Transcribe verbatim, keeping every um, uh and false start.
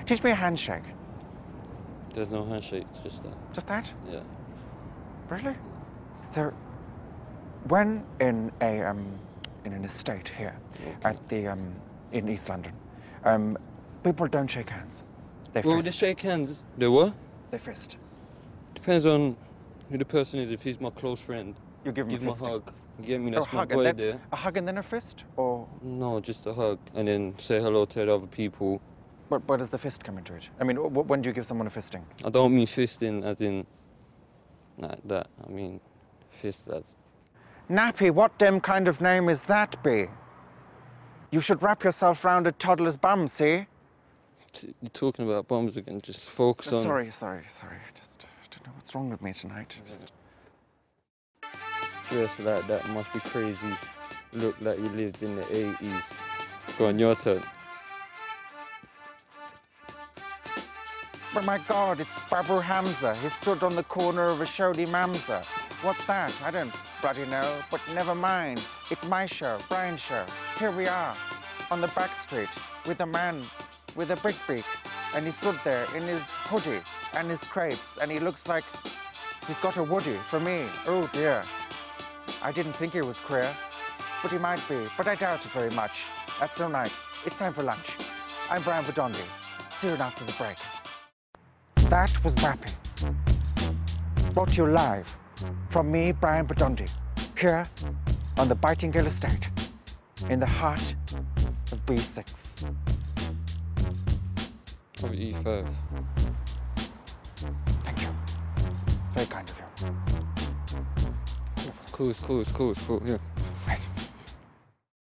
Teach me a handshake. There's no handshake, it's just that. Just that? Yeah. Really? So, when in a um, in an estate here okay. at the um, in East London, um, people don't shake hands. They well, fist. they shake hands. They what? They fist. Depends on who the person is. If he's my close friend, you give him give a, him a hug. You get me? That's oh, my hug boy then, there. A hug and then a fist, or no, just a hug, and then say hello to the other people. But where does the fist come into it? I mean, when do you give someone a fisting? I don't mean fisting as in like that. I mean fist as. Nappy, what dim kind of name is that, be? You should wrap yourself round a toddler's bum, see? You're talking about bums again. Just focus uh, on. Sorry, sorry, sorry. Just uh, I don't know what's wrong with me tonight. Just. Dress like that must be crazy. Look like you lived in the eighties. Go on, your turn. But my God, it's Babu Hamza. He stood on the corner of a Shodi Mamza. What's that? I don't bloody know, but never mind. It's my show, Brian's show. Here we are, on the back street, with a man with a big beak. And he stood there in his hoodie and his crepes, and he looks like he's got a woody for me. Oh dear. I didn't think he was queer, but he might be, but I doubt it very much. That's no night. It's time for lunch. I'm Brian Badonde. See you after the break. That was Rappy. Brought to you live from me, Brian Badonde, here on the Bitingale Estate, in the heart of B six. Of E five. Thank you. Very kind of you. Cool, cool, cool, cool, yeah.